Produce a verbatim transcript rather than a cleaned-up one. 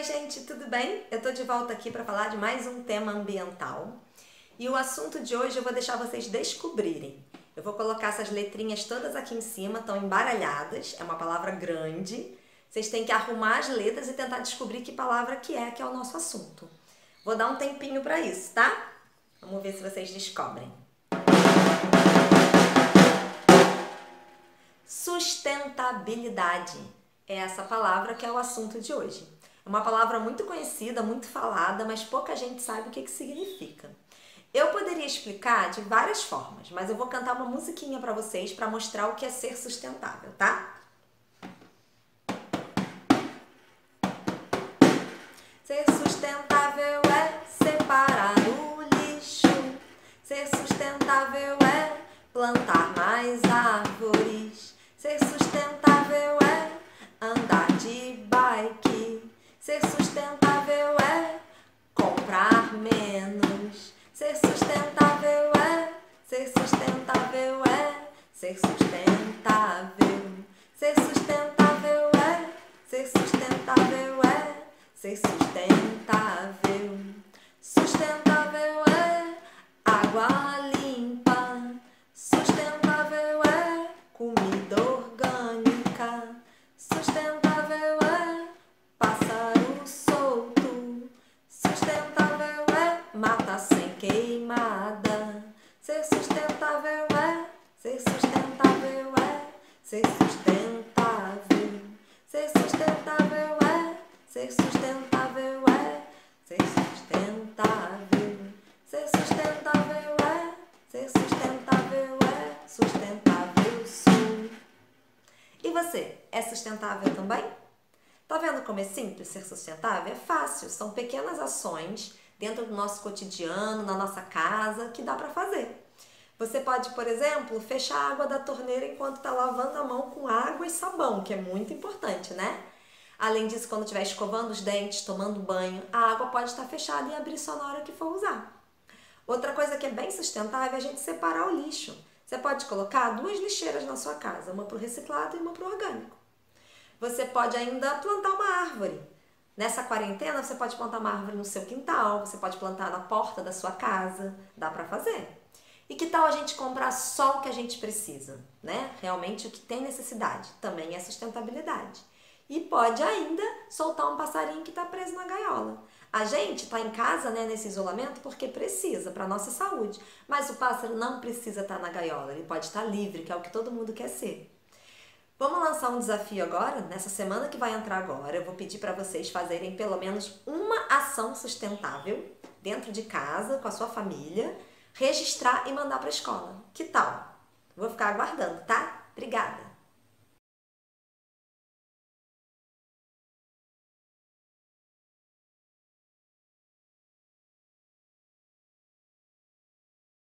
gente, tudo bem? Eu tô de volta aqui para falar de mais um tema ambiental. E o assunto de hoje eu vou deixar vocês descobrirem. Eu vou colocar essas letrinhas todas aqui em cima, estão embaralhadas, é uma palavra grande. Vocês têm que arrumar as letras e tentar descobrir que palavra que é, que é o nosso assunto. Vou dar um tempinho para isso, tá? Vamos ver se vocês descobrem. Sustentabilidade é essa palavra que é o assunto de hoje. É uma palavra muito conhecida, muito falada, mas pouca gente sabe o que que significa. Eu poderia explicar de várias formas, mas eu vou cantar uma musiquinha para vocês para mostrar o que é ser sustentável, tá? Ser sustentável é separar o lixo. Ser sustentável é plantar mais árvores. Ser sustentável é andar de bike. Ser sustentável é comprar menos. Ser sustentável é, ser sustentável é, ser sustentável. Ser sustentável é, ser sustentável é, ser sustentável. Sustentável é água limpa. Sustentável é comida orgânica. Sustentável é pássaro solto. Sustentável é mata sem queimada. Ser sustentável é, ser sustentável é, ser sustentável. Ser sustentável é, ser sustentável é, ser sustentável. Ser sustentável é, ser sustentável é, sustentável sou. E você, é sustentável também? Tá vendo como é simples ser sustentável? É fácil, são pequenas ações dentro do nosso cotidiano, na nossa casa, que dá para fazer. Você pode, por exemplo, fechar a água da torneira enquanto está lavando a mão com água e sabão, que é muito importante, né? Além disso, quando estiver escovando os dentes, tomando banho, a água pode estar fechada e abrir só na hora que for usar. Outra coisa que é bem sustentável é a gente separar o lixo. Você pode colocar duas lixeiras na sua casa, uma para o reciclado e uma para o orgânico. Você pode ainda plantar uma árvore. Nessa quarentena, você pode plantar uma árvore no seu quintal, você pode plantar na porta da sua casa, dá para fazer. E que tal a gente comprar só o que a gente precisa, né? Realmente o que tem necessidade, também é sustentabilidade. E pode ainda soltar um passarinho que está preso na gaiola. A gente está em casa, né, nesse isolamento porque precisa, para a nossa saúde. Mas o pássaro não precisa estar na gaiola, ele pode estar livre, que é o que todo mundo quer ser. Vamos lançar um desafio agora? Nessa semana que vai entrar agora, eu vou pedir para vocês fazerem pelo menos uma ação sustentável dentro de casa, com a sua família, registrar e mandar para a escola. Que tal? Vou ficar aguardando, tá? Obrigada!